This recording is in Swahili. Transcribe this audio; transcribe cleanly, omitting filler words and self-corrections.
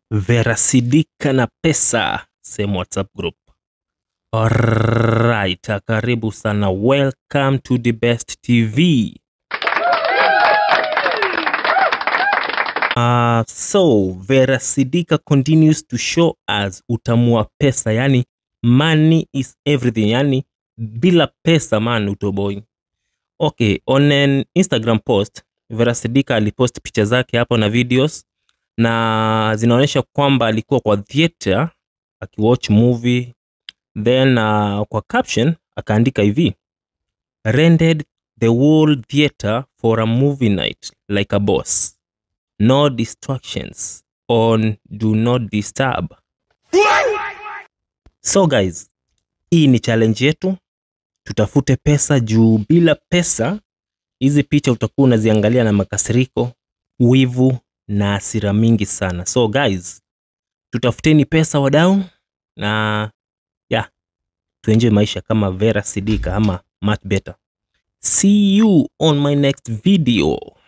Vera Sidika na pesa, same WhatsApp group. Alright, karibu sana. Welcome to the best TV. So Vera Sidika continues to show us utamu wa pesa, yani money is everything, yani bila pesa man utoboi. Okay, on an Instagram post, Vera Sidika alipost picha zake hapo na videos na zinaonyesha kwamba alikuwa kwa theater akiwatch movie. Then kwa caption akaandika hivi: rented the whole theater for a movie night like a boss. No distractions on do not disturb. So guys, hii ni challenge yetu. Tutafute pesa juu bila pesa hizi picha utakuwa unaziangalia na makasiriko, wivu na hasira mingi sana. So guys, tutafuteni pesa wadau na tuenjoy maisha kama Vera Sidika ama much better. See you on my next video.